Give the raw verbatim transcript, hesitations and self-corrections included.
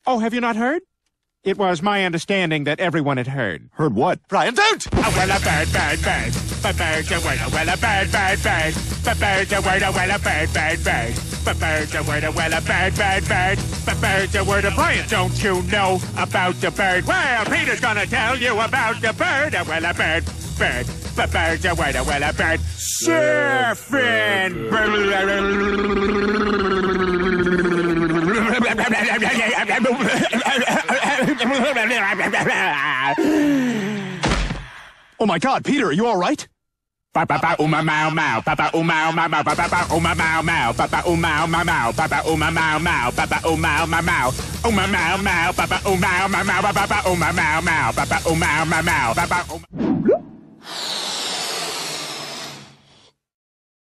Oh, have you not heard? It was my understanding that everyone had heard. Heard what? Brian, don't! Oh, well, a bird, bird, bird. But bird's a word, oh, well, a bird, bird, bird. But bird's a word, oh, well, a bird, bird, bird. But bird's a word, oh, well, a bird, bird, bird. But bird's a word, Brian, don't you know about the bird? Well, Peter's gonna tell you about the bird, oh, well, a bird, bird. But bird's a word, oh, well, a bird. Surfing. Oh my God, Peter, are you all right? Papa uma mau mau, Papa uma mau mau, Papa uma mau mau, Papa uma mau mau, Papa uma mau mau, Papa uma mau mau, uma mau mau, Papa uma mau mau, Papa uma mau mau, Papa uma mau mau, Papa.